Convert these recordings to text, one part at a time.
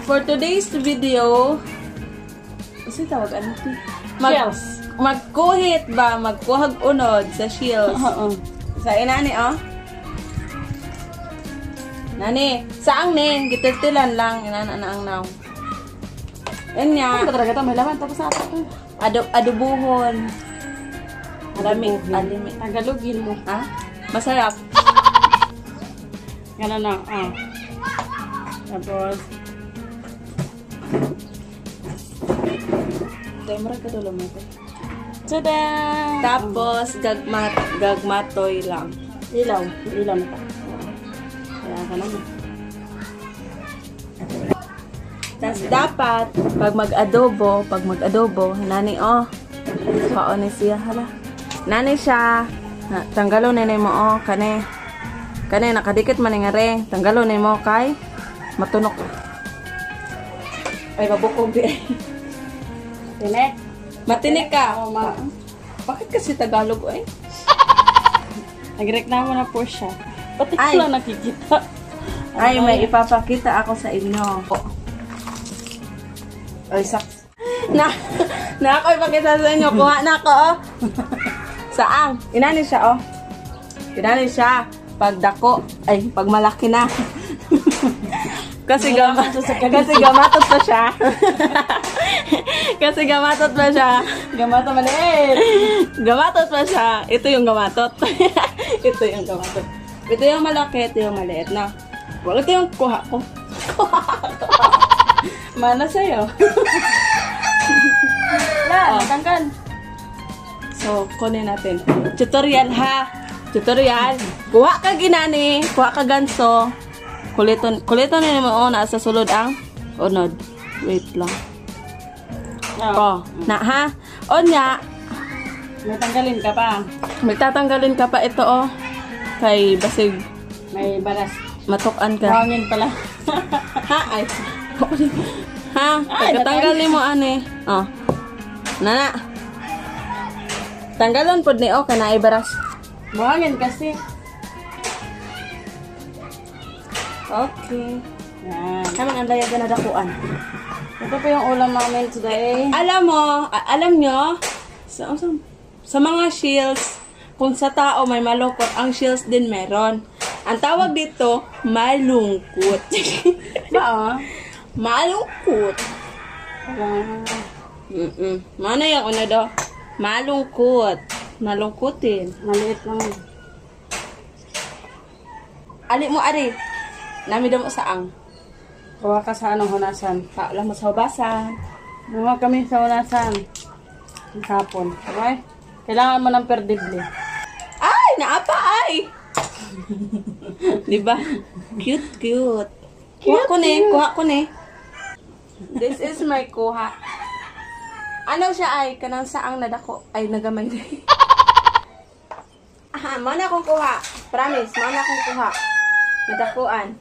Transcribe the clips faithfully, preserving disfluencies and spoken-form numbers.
For today's video, kasi tawag ano ito? Mag, Shells. Magkuhit ba? Magkuhag unod sa shields. Oo. Sa inani, oh. Nani, saang ni? Gitiltilan lang. Inana na ang naw. Yan Ano nga. ka talaga ito? May laman. Tapos na ito. Ado, adubuhon. Maraming Adubuhin. alimit. Tagalogin mo. Ha? Masarap. Ganun na. Ah. Tapos. Ito, marag katulong mo ito. Tada! Tapos, gagmat, gagmatoy lang. Ilaw. Ilaw na pa. Kaya ka naman. Tapos, dapat, pag mag-adobo, pag mag-adobo, nani, oh, kaon siya, hala. Nani siya, na, tanggalo na mo, oh, kane, kane, nakadikit man nga rin, tanggalo na mo, kay, matunok. Ay, babukog di. Tinek. Matinik ka. Oo, ma. Bakit kasi Tagalog, eh? Nag-reklamo na po siya. Pati ko Ay. lang nakikita. Ay, may ipapakita ako sa inyo. Ay, saks. Na, na ako ipakita sa inyo. Kuha na ako, oh. Saang? Inani siya, oh. Inani siya. Pag dako, ay, pag malaki na. Kasi gama, kasi gamatot pa siya. Kasi gamatot pa siya. Gamata maliit. Gamatot pa siya. Ito yung gamatot. Ito yung gamatot. Ito yung malaki, ito yung maliit na. Wala ito yung kuha ko. Mana sa'yo. Wala, Oh. natanggal. So, kunin natin. Tutorial ha. Tutorial. Kuha ka ginani. Kuha ka ganso. Kuliton. Kuliton na naman. Oh, nasa sulod ang unod. Wait lang. Oh, na ha. O nya. Natanggalin ka pa. Magtatanggalin ka pa ito, oh. Kay basig May baras. matukan ka. Hangin pala. Ha? Ay. Ha? Pagkatanggalin mo, ane. Oh. Nana. Tanggalon po ni, oh. Kanay baras. Buhangin kasi. Okay. Yan. Kamang ang layag na dakuan. Ito po yung ulam namin today. Alam mo, a- alam nyo, sa, sa, sa mga shields, kung sa tao may malungkot, ang shields din meron. Ang tawag dito, malungkot. Ba, Malungkot. ah. Mm-mm. Mana yung una daw? Malungkot. Malungkutin. Maliit lang. Ali mo, ari. Nami daw mo saang. Kuha ka sa anong hunasan. Paala mo sa hubasan. Nawa kami sa hunasan. Ang kapon. Okay? Kailangan mo ng perdibli. Ay! Naapa ay! Diba? Cute, cute. Kuha ko ne, kuha ko ne. This is my kuha. Ano siya ay? Kanang saang nadako. Ay, nagamay na. Aha, mana akong kuha. Promise, mana akong kuha. Nadakuan.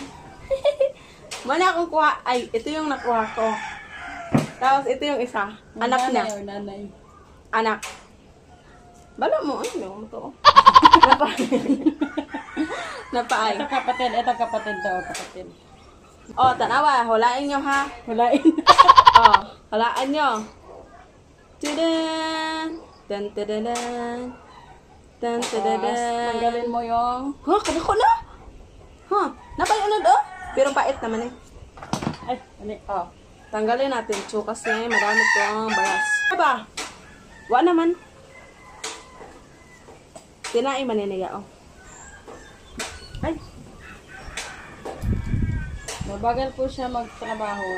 Mana akong kuha. Ay, ito yung nakuha ko. Tapos, ito yung isa. Anak niya. Nanay or nanay. Anak. Bala mo, ano mo to? Napa Napaay. Ito kapatid. Ito kapatid daw. Kapatid. Oh, tanawa. Hulain nyo, ha? Hulain. Oh, hulaan nyo. Tadan! Tan tadadan! Tan tadadan! Tanggalin mo yung... Ha, kadako na? Ha, napay unod, oh? Pero pait naman eh. Ay, ano? Oh, tanggalin natin. Chu, kasi madami to ang baras. Aba? Wa naman. Tinai maniniya, oh. Ay. Mabagal po siya magtrabaho.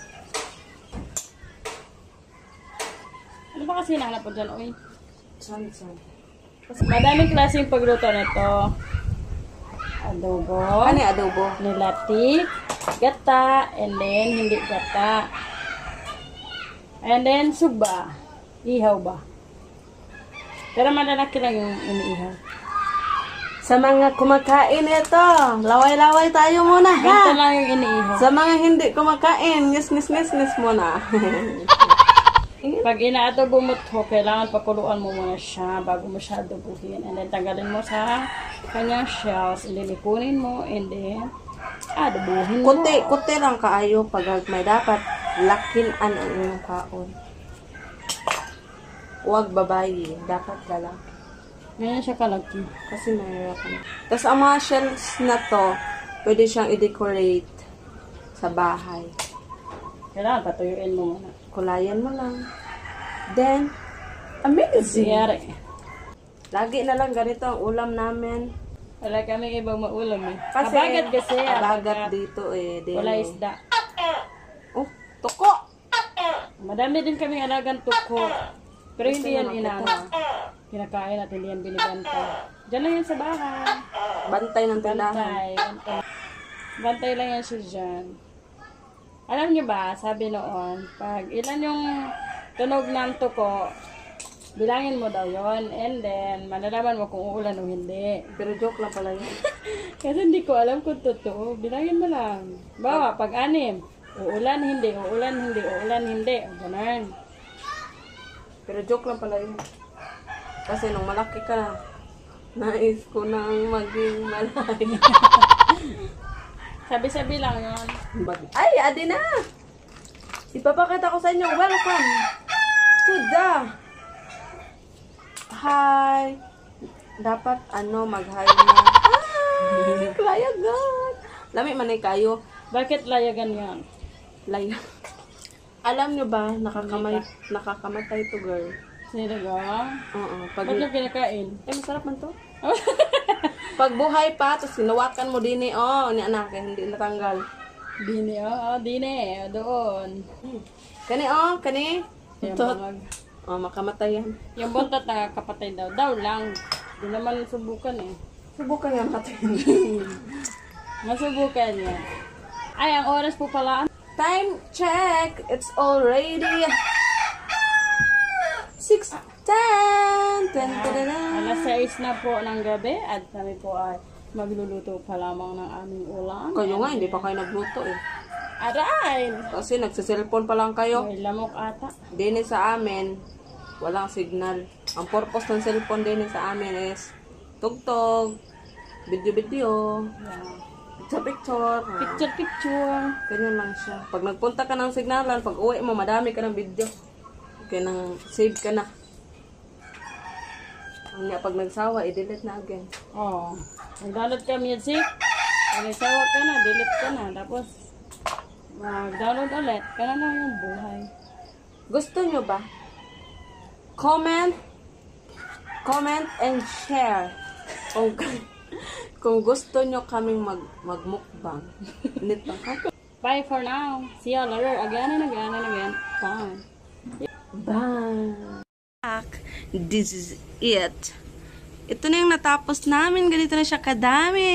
Ano ba kasi hinahanap po dyan, oy? San, san. Madaming klaseng pagluto nito. Adobo. Ano yung adobo? Nilatik. Gata. And then, hindi gata. And then, suba. Ihaw ba? Pero malalaki lang yung iniihaw. Sa mga kumakain ito, laway-laway tayo muna, ha? Ganito lang yung iniihaw. Sa mga hindi kumakain, ngis-ngis-ngis-ngis muna. Pag ina-adobo mo to, kailangan pakuluan mo muna siya bago mo siya adobuhin. And then, tanggalin mo sa kanyang shells. And then, ipunin mo. And then, Adobohin mo. Kuti, kuti lang kaayo pag may dapat lakin an ang inyong kaon. Huwag babae, dapat lalaki. Ngayon siya kalaki. Kasi mahirap na. Tapos ang mga shells na to, pwede siyang i-decorate sa bahay. Kailangan patuyuin mo muna. Kulayan mo lang. Then, amazing! Siyari. Lagi na lang ganito ang ulam namin. Wala kami ibang maulam eh. Kasi, Habagat kasi. habagat dito eh. Dili. Wala isda. Oh, tuko! Madami din kami alagang tuko. Pero Gusto hindi yan naman inano. Kinakain at hindi yan binibantay. Diyan lang yan sa bahay. Bantay ng tindahan. Bantay. Bantay. Bantay lang yan siya dyan. Alam niyo ba, sabi noon, pag ilan yung tunog ng tuko, bilangin mo daw yon, and then malalaman mo kung uulan o hindi. Pero joke lang pala yun. Kasi hindi ko alam kung totoo. Bilangin mo lang. Bawa, pag anim, uulan, hindi, uulan, hindi, uulan, hindi. O ganun. Pero joke lang pala yun. Kasi nung malaki ka na, nais ko nang maging malay. Sabi-sabi lang yun. Ay, adi na! Ipapakita ko sa inyo. Welcome to the hi. Dapat ano, mag-hi na. Hi! Layagan! Lami man ay kayo. Bakit layagan yan? Layag. Alam nyo ba, nakakamay, nakakamatay to girl. Sino ka? Oo. Pag, Ba't yung kinakain? eh, masarap man to. Pag buhay pa, tapos sinawakan mo din eh, oh, ni anak, eh, hindi natanggal. Dini, oo, oh, dini, doon. Hmm. Kani, oh, kani. Yung Tot. bangag. Oh, makamatay yan. Yung buntot na kapatay daw. Daw lang. Di naman subukan eh. Subukan nga natin. Masubukan yan. Ay, ang oras po pala. Time check. It's already six ten. Ten, ten, ten, Alas sais na po ng gabi at kami po ay magluluto pa lamang ng aming ulam. Kayo nga, hindi pa kayo nagluto eh. Aray! Kasi nagsiselfon pa lang kayo. May lamok ata. Dini sa amin, walang signal. Ang purpose ng cellphone din sa amin is tugtog, video-video, Yeah. picture-picture. ah, Picture, picture. Ganyan lang siya. Pag nagpunta ka ng signalan, pag uwi mo, madami ka ng video. Kaya nang save ka na. Ang nga, pag nagsawa, i-delete na again. Oo. Oh. Mag-download ka music. Pag nagsawa ka na, delete ka na. Tapos, mag-download ulit. Kaya na yung buhay. Gusto nyo ba? Comment, comment and share. Kung, kung gusto nyo kaming mag, magmukbang. Nito ka? Bye for now. See you later. Again and again and again. Bye. Bye. This is it. Ito na yung natapos namin. Ganito na siya kadami.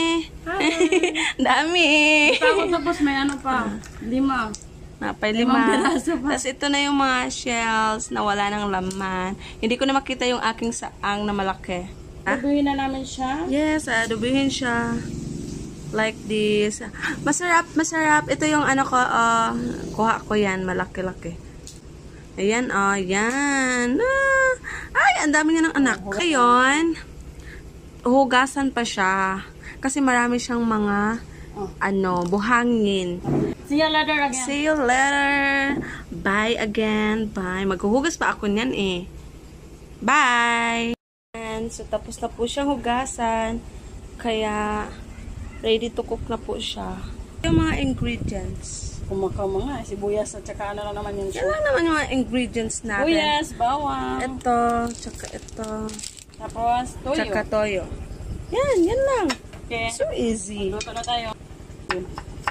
Dami. Tapos tapos may ano pa. Lima. Napay Limang lima. piraso pa. Tapos ito na yung mga shells na wala ng laman. Hindi ko na makita yung aking saang na malaki. Ha? Tubuhin na namin siya. Yes, adobuhin siya. Like this. Masarap, masarap. Ito yung ano ko, uh, kuha ko yan. Malaki-laki. Ayan, oh, yan. Ah, ay, ang dami nga ng anak. Ngayon, hugasan pa siya. Kasi marami siyang mga, Oh. ano, buhangin. See you later again. See you later. Bye again. Bye. Maghuhugas pa ako niyan eh. Bye. And so, tapos na po siyang hugasan. Kaya, ready to cook na po siya. Yung mga ingredients. Kumakama nga. Sibuyas at saka ano lang naman yung Yan lang naman yung mga ingredients natin. sibuyas, bawang. Ito, tsaka ito. Tapos, toyo. Tsaka toyo. Yan, yan lang. Okay. So easy. Luto na tayo. Yun.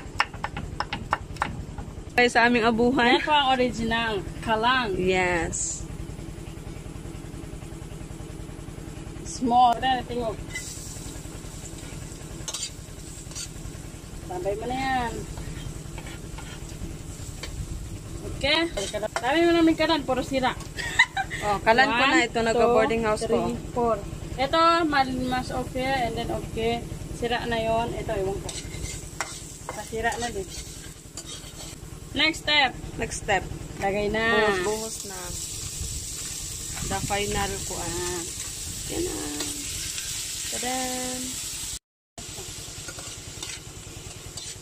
Kaya sa aming abuhan. Yan po ang original. Kalang. Yes. Small. Ito tingog. Tambay mo na yan. Okay. Dami mo namin kalan. Puro sira. Oh, kalan ko na ito. Nag-boarding house ko. three, four. Ito, mas okay. And then okay. Sira na yon. Ito, iwan ko. Pasira na din. Next step. Next step. Lagay na. Buhos-buhos na. The final ko. Ah. Yan na. Tadam.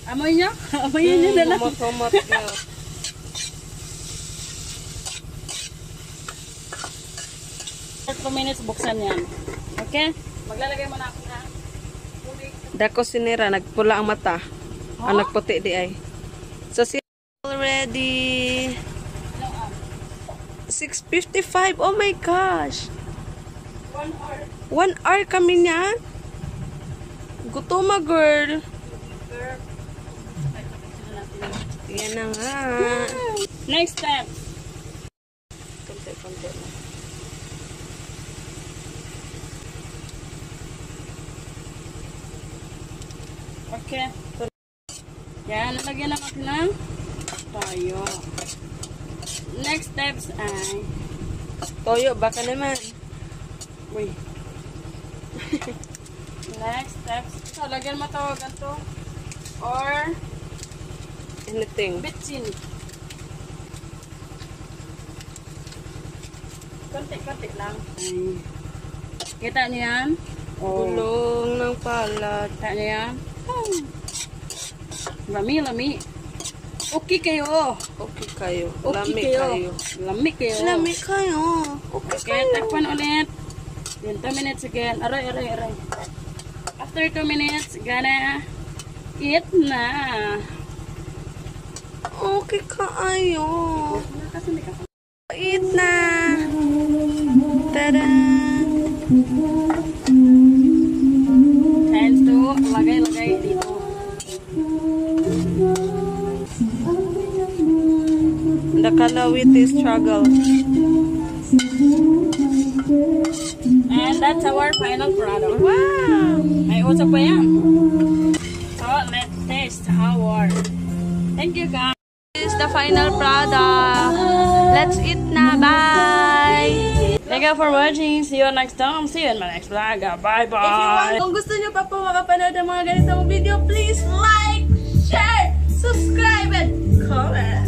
Amoy niyo? Amoy niyo na lang. Kumot-kumot niyo. two minutes buksan yan. Okay? Maglalagay mo na ako na tubig. Dako sinira, nagpula ang mata. Huh? Ang nagputi di ay. So, si already. Ano ah? six fifty-five. Oh my gosh. One hour. One hour kami niyan. Gutoma, girl. Girl. Ay, tapusin na natin. Yan na nga. Next step. Konti-konti na. Okay. Yan, nalagyan na natin ng toyo. Next steps ay Toyo, baka naman. uy. Next steps. So, lagyan mo to ganito. Or Anything. bitsin. Konti-konti lang. Ay. Kita niyo yan? Oh. Gulong ng palad. Kita niyo yan? Hmm. Lami, lami. Okay kayo. Okay kayo. Okay Lami kayo. kayo. Lami kayo. Lami kayo. Okay, Okay, kayo. takpan ulit. Then two minutes again. Aray, aray, aray. After two minutes, gonna eat na. Okay kayo. Kasi may kakal. Eat na. Tada. Hands to, lagay, lagay dito. The Kalawiti struggle. And that's our final product. Wow. May usap pa yan. So, let's taste our. Thank you, guys. This is the final product. Let's eat na. Bye. Thank you for watching. See you next time. See you in my next vlog. Bye-bye. If you want, kung gusto nyo pa po makapanood ng mga ganitong video, please like, share, subscribe, and comment.